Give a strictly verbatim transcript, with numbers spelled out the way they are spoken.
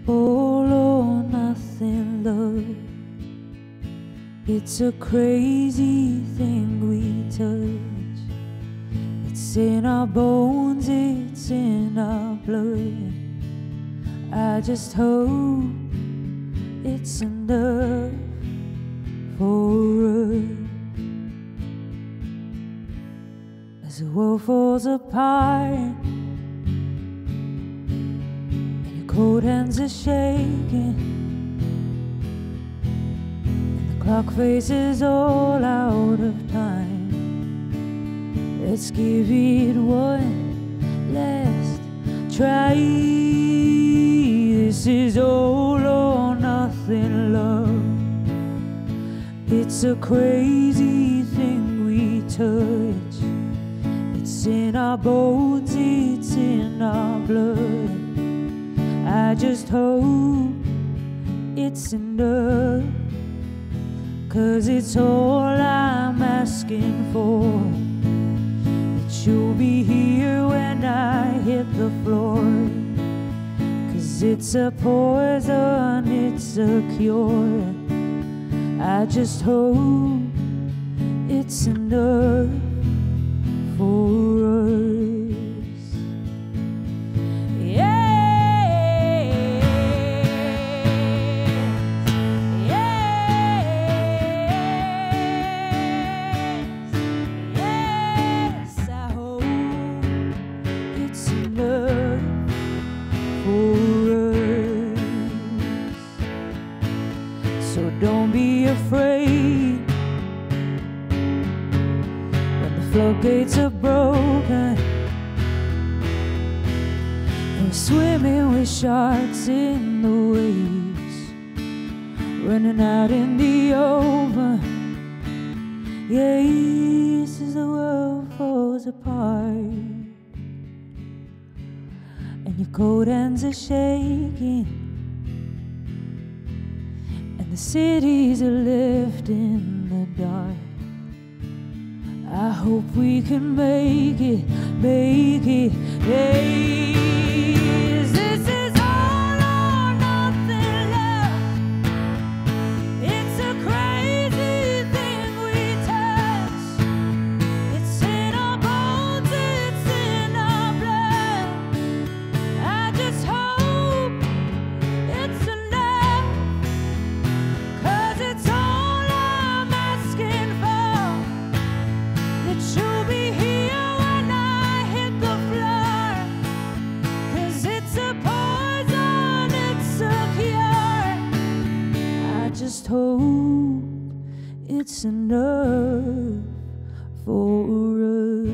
all or nothing love. It's a crazy thing we touch. It's in our bones, it's in our blood. I just hope it's enough for us. As the world falls apart and your cold hands are shaking, clock faces all out of time. Let's give it one last try. This is all or nothing love. It's a crazy thing we touch. It's in our bones, it's in our blood. I just hope it's enough, 'cause it's all I'm asking for. That you'll be here when I hit the floor. 'Cause it's a poison, it's a cure. I just hope it's enough for us. Yeah. So don't be afraid when the floodgates are broken and we're swimming with sharks in the waves, running out in the open. Yes, as the world falls apart and your cold hands are shaking, the cities are left in the dark. I hope we can make it, make it, yes. This is all or nothing love. It's a crazy thing we touch. It's in our bones, it's in our blood. I just hope it's enough, 'cause it's all I'm asking for. That you'll be here when I hit the floor. 'Cause it's a poison, it's a cure. I just hope it's enough for us.